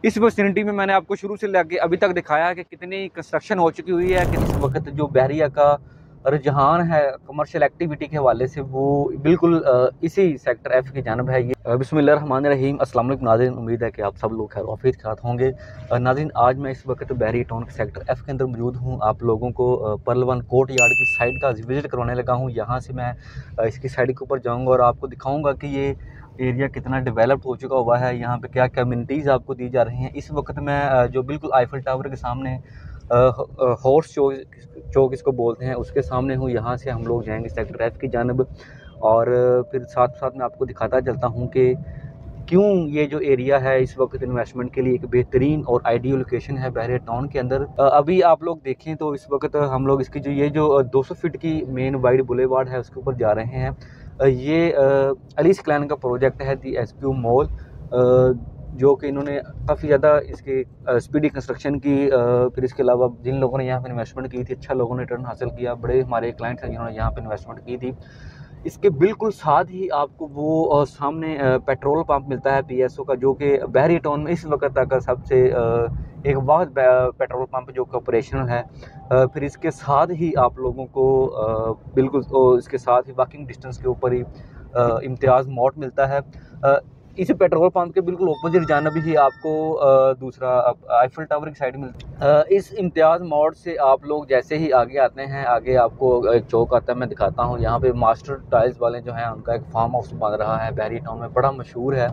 इस विसिनिटी में मैंने आपको शुरू से लेके अभी तक दिखाया है कि कितनी कंस्ट्रक्शन हो चुकी हुई है, कि इस वक्त जो बहरिया का रुझान है कमर्शियल एक्टिविटी के हवाले से वो बिल्कुल इसी सेक्टर एफ की जानब है। ये बिस्मिल्लाहिर्रहमानिर्रहीम, अस्सलाम वालेकुम नाज़रीन, उम्मीद है कि आप सब लोग खैर वाफियत के साथ होंगे। नाज़रीन, आज मैं इस वक्त बहरिया टाउन के सेक्टर एफ के अंदर मौजूद हूँ। आप लोगों को पर्ल वन कोर्ट यार्ड की साइड का विज़िट करवाने लगा हूँ। यहाँ से मैं इसकी साइड के ऊपर जाऊँगा और आपको दिखाऊँगा कि ये एरिया कितना डेवलप हो चुका हुआ है, यहाँ पे क्या कम्युनिटीज़ आपको दी जा रही हैं। इस वक्त मैं जो बिल्कुल आईफल टावर के सामने हॉर्स चौक इसको बोलते हैं, उसके सामने हूँ। यहाँ से हम लोग जाएंगे सेक्टर एफ की जानब और फिर साथ साथ मैं आपको दिखाता चलता हूँ कि क्यों ये जो एरिया है इस वक्त इन्वेस्टमेंट के लिए एक बेहतरीन और आइडियल लोकेशन है बहरिया टाउन के अंदर। अभी आप लोग देखें तो इस वक्त हम लोग इसकी जो 200 फीट की मेन वाइड बुलेवार्ड है उसके ऊपर जा रहे हैं। ये अली स्क्लैन का प्रोजेक्ट है दी एसक्यू मॉल, जो कि इन्होंने काफ़ी ज़्यादा इसकी स्पीडी कंस्ट्रक्शन की। फिर इसके अलावा जिन लोगों ने यहाँ पे इन्वेस्टमेंट की थी, अच्छा लोगों ने रिटर्न हासिल किया। बड़े हमारे क्लाइंट्स हैं जिन्होंने यहाँ पे इन्वेस्टमेंट की थी। इसके बिल्कुल साथ ही आपको वो सामने पेट्रोल पंप मिलता है पीएसओ का, जो कि बहरिया टाउन में इस वक्त तक सबसे एक वाहिद पेट्रोल पंप जो कि ऑपरेशनल है। फिर इसके साथ ही आप लोगों को बिल्कुल इसके साथ ही वॉकिंग डिस्टेंस के ऊपर ही इम्तियाज़ मोड मिलता है। इस पेट्रोल पंप के बिल्कुल ऑपोजिट जानब ही आपको दूसरा आईफल टावर की साइड मिलती है। इस इम्तियाज़ मोड से आप लोग जैसे ही आगे आते हैं, आगे आपको एक चौक आता है, मैं दिखाता हूँ। यहाँ पे मास्टर टाइल्स वाले जो हैं उनका एक फार्म हाउस बन रहा है बहरिया टाउन में, बड़ा मशहूर है।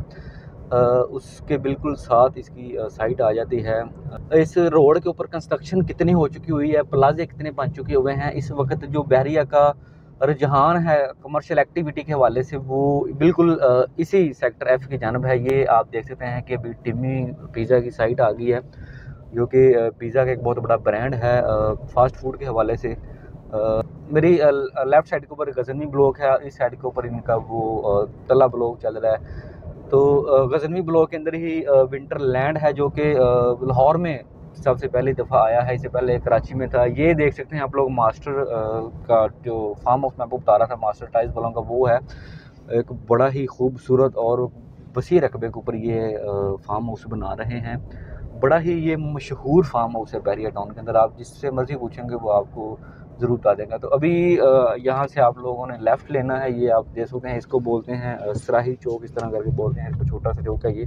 उसके बिल्कुल साथ इसकी साइट आ जाती है। इस रोड के ऊपर कंस्ट्रक्शन कितनी हो चुकी हुई है, प्लाजे कितने बन चुके हुए हैं। इस वक्त जो बहरिया का रुझान है कमर्शियल एक्टिविटी के हवाले से वो बिल्कुल इसी सेक्टर एफ की जानब है। ये आप देख सकते हैं कि अभी टिम्मी पिज़्ज़ा की साइट आ गई है, जो कि पिज़्ज़ा का एक बहुत बड़ा ब्रांड है फास्ट फूड के हवाले से। मेरी लेफ़्ट साइड के ऊपर गज़नवी ब्लॉक है, इस साइड के ऊपर इनका वो तला ब्लॉक चल रहा है। तो गज़नवी ब्लॉक के अंदर ही विंटर लैंड है, जो कि लाहौर में सबसे पहली दफ़ा आया है। इससे पहले कराची में था। ये देख सकते हैं आप लोग मास्टर का जो फार्म हाउस मैं आपको बता रहा था, मास्टर टाइल्स वालों का, वो है। एक बड़ा ही खूबसूरत और वसी रकबे के ऊपर ये फार्म हाउस बना रहे हैं। बड़ा ही ये मशहूर फार्म हाउस है बहरिया टाउन के अंदर। आप जिससे मर्ज़ी पूछेंगे वो आपको ज़रूर बता देगा। तो अभी यहाँ से आप लोगों ने लेफ़्ट लेना है। ये आप देख सकते हैं, इसको बोलते हैं सराही चौक, इस तरह करके बोलते हैं इसको, छोटा सा चौक है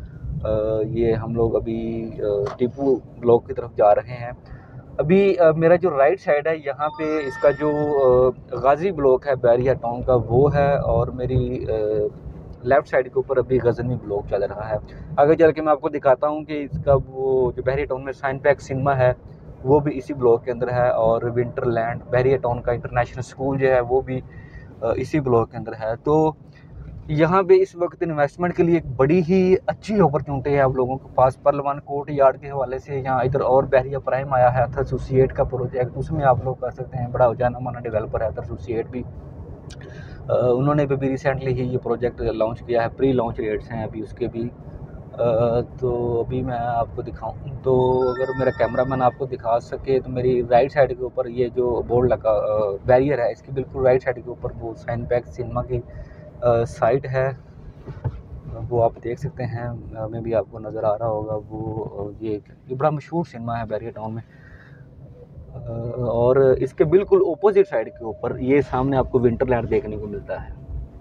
ये हम लोग अभी टीपू ब्लॉक की तरफ जा रहे हैं। अभी मेरा जो राइट साइड है यहाँ पे इसका जो गाज़ी ब्लॉक है बहरिया टाउन का वो है, और मेरी लेफ़्ट साइड के ऊपर अभी गज़नवी ब्लॉक चल रहा है। आगे चल के मैं आपको दिखाता हूँ कि इसका वो जो बहरिया टाउन में साइन पैक सिनेमा है वो भी इसी ब्लॉक के अंदर है, और विंटरलैंड बहरिया टाउन का इंटरनेशनल स्कूल जो है वो भी इसी ब्लॉक के अंदर है। तो यहाँ पे इस वक्त इन्वेस्टमेंट के लिए एक बड़ी ही अच्छी अपॉर्चुनिटी है आप लोगों के पास। पर्ल वन कोर्ट यार्ड के हवाले से यहाँ इधर और बहरिया प्राइम आया है, अथर एसोसिएट का प्रोजेक्ट, उसमें आप लोग कर सकते हैं। बड़ा जाना माना डेवलपर है अथर एसोसिएट भी। उन्होंने भी रिसेंटली ही ये प्रोजेक्ट लॉन्च किया है, प्री लॉन्च रेट्स हैं अभी उसके भी। तो अभी मैं आपको दिखाऊं तो अगर मेरा कैमरामैन आपको दिखा सके तो मेरी राइट साइड के ऊपर ये जो बोर्ड लगा बैरियर है, इसकी बिल्कुल राइट साइड के ऊपर वो साइन पैक सिनेमा की साइट है, वो आप देख सकते हैं। हमें भी आपको नज़र आ रहा होगा वो ये बड़ा मशहूर सिनेमा है बहरिया टाउन में। और इसके बिल्कुल ऑपोजिट साइड के ऊपर ये सामने आपको विंटरलैंड देखने को मिलता है,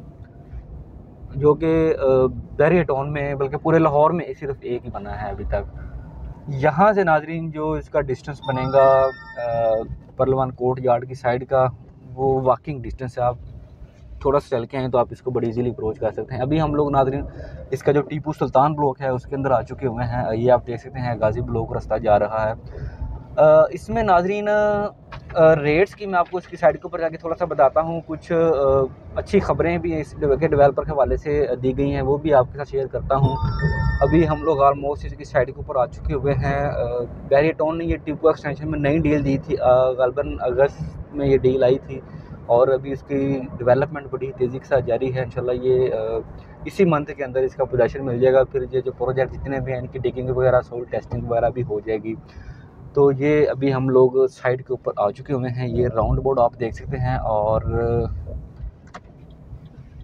जो कि बहरिया टाउन में बल्कि पूरे लाहौर में सिर्फ एक ही बना है अभी तक। यहाँ से नाजरीन जो इसका डिस्टेंस बनेगा पर्ल वन कोर्ट यार्ड की साइड का, वो वॉकिंग डिस्टेंस है। आप थोड़ा सा चल के आएँ तो आप इसको बड़ी इजीली अप्रोच कर सकते हैं। अभी हम लोग नाजरीन इसका जो टीपू सुल्तान ब्लॉक है उसके अंदर आ चुके हुए हैं। ये आप देख सकते हैं गाज़ी ब्लॉक रास्ता जा रहा है। इसमें नाजरीन रेट्स की मैं आपको इसकी साइड के ऊपर जाके थोड़ा सा बताता हूँ। कुछ अच्छी खबरें भी इस डेवलपर के हवाले से दी गई हैं, वो भी आपके साथ शेयर करता हूँ। अभी हम लोग ऑलमोस्ट इसकी साइड के ऊपर आ चुके हुए हैं। बहरिया टाउन ने ये टीपू एक्सटेंशन में नई डील दी थी, ग़ालिबन अगस्त में ये डील आई थी, और अभी इसकी डेवलपमेंट बड़ी तेज़ी के साथ जारी है। इंशाल्लाह ये इसी मंथ के अंदर इसका पोजीशन मिल जाएगा। फिर ये जो प्रोजेक्ट जितने भी हैं इनकी डिगिंग वगैरह, सोल टेस्टिंग वगैरह भी हो जाएगी। तो ये अभी हम लोग साइड के ऊपर आ चुके हुए हैं। ये राउंड बोर्ड आप देख सकते हैं, और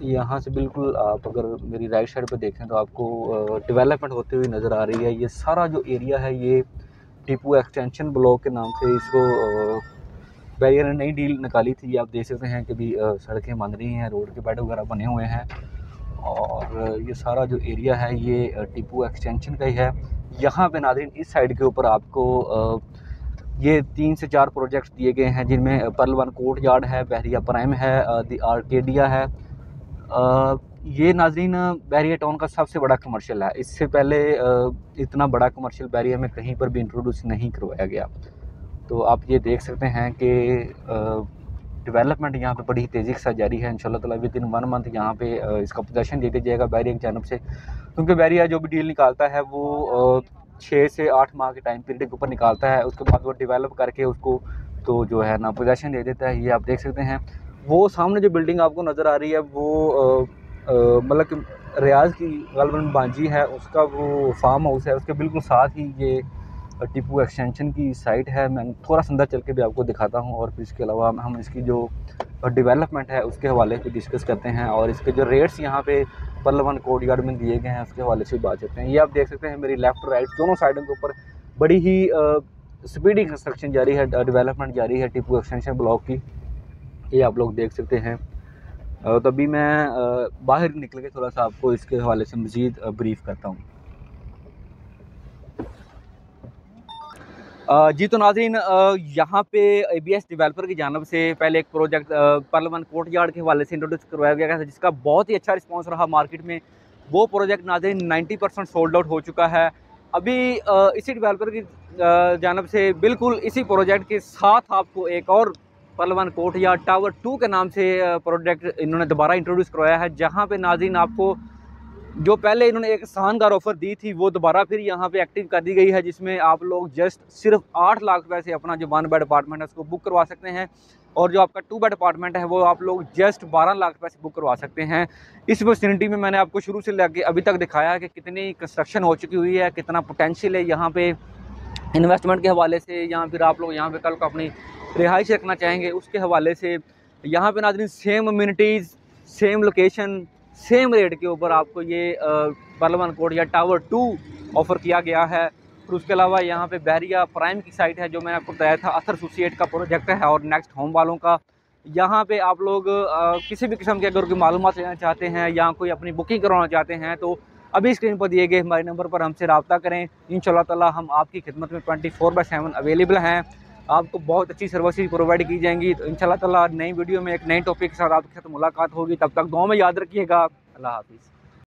यहाँ से बिल्कुल आप अगर मेरी राइट साइड पे देखें तो आपको डेवलपमेंट होती हुई नज़र आ रही है। ये सारा जो एरिया है ये टीपू एक्सटेंशन ब्लॉक के नाम से इसको बैरियर ने नई डील निकाली थी। ये आप देख सकते हैं कि भी सड़कें बन रही हैं, रोड के बेड वगैरह बने हुए हैं और ये सारा जो एरिया है ये टीपू एक्सटेंशन का ही है। यहाँ पे नाज़रीन इस साइड के ऊपर आपको ये 3 से 4 प्रोजेक्ट्स दिए गए हैं जिनमें पर्ल वन कोर्ट यार्ड है, बहरिया प्राइम है, दी आर्केडिया है। ये नाज़रीन बैरिया टाउन का सबसे बड़ा कमर्शियल है। इससे पहले इतना बड़ा कमर्शियल बैरिया में कहीं पर भी इंट्रोड्यूस नहीं करवाया गया। तो आप ये देख सकते हैं कि डेवलपमेंट यहाँ पे बड़ी तेज़ी के साथ जारी है। इंशाल्लाह ताला विदिन 1 मंथ यहाँ पे इसका पोजेसन दे दिया जाएगा बैरिया की जानब से, क्योंकि बैरिया जो भी डील निकालता है वो 6 से 8 माह के टाइम पीरियड के ऊपर निकालता है। उसके बाद वो डेवलप करके उसको तो जो है ना पोजेसन दे देता है। ये आप देख सकते हैं। वो सामने जो बिल्डिंग आपको नज़र आ रही है वो मतलब कि रियाज की गलबन बांजी है, उसका वो फार्म हाउस है। उसके बिल्कुल साथ ही ये टीपू एक्सटेंशन की साइट है। मैं थोड़ा सा अंदर चल के भी आपको दिखाता हूँ और फिर इसके अलावा हम इसकी जो डेवलपमेंट है उसके हवाले से डिस्कस करते हैं और इसके जो रेट्स यहाँ पे पर्ल वन कोर्ट यार्ड में दिए गए हैं उसके हवाले से बात करते हैं। ये आप देख सकते हैं मेरी लेफ़्ट राइट दोनों साइडों के ऊपर बड़ी ही स्पीडी कंस्ट्रक्शन जारी है, डेवलपमेंट जारी है टीपू एक्सटेंशन ब्लॉक की। ये आप लोग देख सकते हैं। तो अभी मैं बाहर निकल के थोड़ा सा आपको इसके हवाले से मज़ीद ब्रीफ़ करता हूँ। जी तो नाज़रीन यहाँ पे ABS डेवलपर की जानब से पहले एक project Pearl One Courtyard के हवाले से इंट्रोड्यूस करवाया गया था जिसका बहुत ही अच्छा रिस्पांस रहा मार्केट में। वो प्रोजेक्ट नाज़रीन 90% सोल्ड आउट हो चुका है। अभी इसी डेवलपर की जानब से बिल्कुल इसी प्रोजेक्ट के साथ आपको एक और Pearl One Courtyard tower 2 के नाम से प्रोजेक्ट इन्होंने दोबारा इंट्रोड्यूस करवाया है, जहाँ पे नाज़रीन आपको जो पहले इन्होंने एक शानदार ऑफ़र दी थी वो दोबारा फिर यहाँ पे एक्टिव कर दी गई है, जिसमें आप लोग जस्ट सिर्फ 8 लाख रुपए से अपना जो 1 बेड अपार्टमेंट है उसको बुक करवा सकते हैं और जो आपका 2 बेड अपार्टमेंट है वो आप लोग जस्ट 12 लाख रुपए से बुक करवा सकते हैं। इस विसिनिटी में मैंने आपको शुरू से लेकर अभी तक दिखाया कि कितनी कंस्ट्रक्शन हो चुकी हुई है, कितना पोटेंशियल है यहाँ पे इन्वेस्टमेंट के हवाले से, या फिर आप लोग यहाँ पे कल को अपनी रिहाइश रखना चाहेंगे उसके हवाले से। यहाँ पे नाज़रीन same amenities, same location, same rate के ऊपर आपको ये पर्ल वन कोर्ट या टावर 2 ऑफ़र किया गया है। फिर उसके अलावा यहाँ पे बहरिया प्राइम की साइट है जो मैंने आपको बताया था, अथर एसोसिएट का प्रोजेक्ट है और नेक्स्ट होम वालों का। यहाँ पे आप लोग किसी भी किस्म के अगर कोई मालूमात लेना चाहते हैं या कोई अपनी बुकिंग करवाना चाहते हैं तो अभी स्क्रीन पर दिए गए हमारे नंबर पर हमसे रब्ता करें। इंशाल्लाह ताला हम आपकी खिदमत में 24/7 अवेलेबल हैं। आपको बहुत अच्छी सर्विसेज प्रोवाइड की जाएंगी। तो इंशाल्लाह ताला नई वीडियो में एक नए टॉपिक के साथ आपके साथ मुलाकात होगी। तब तक दुआ में याद रखिएगा। अल्लाह हाफिज़।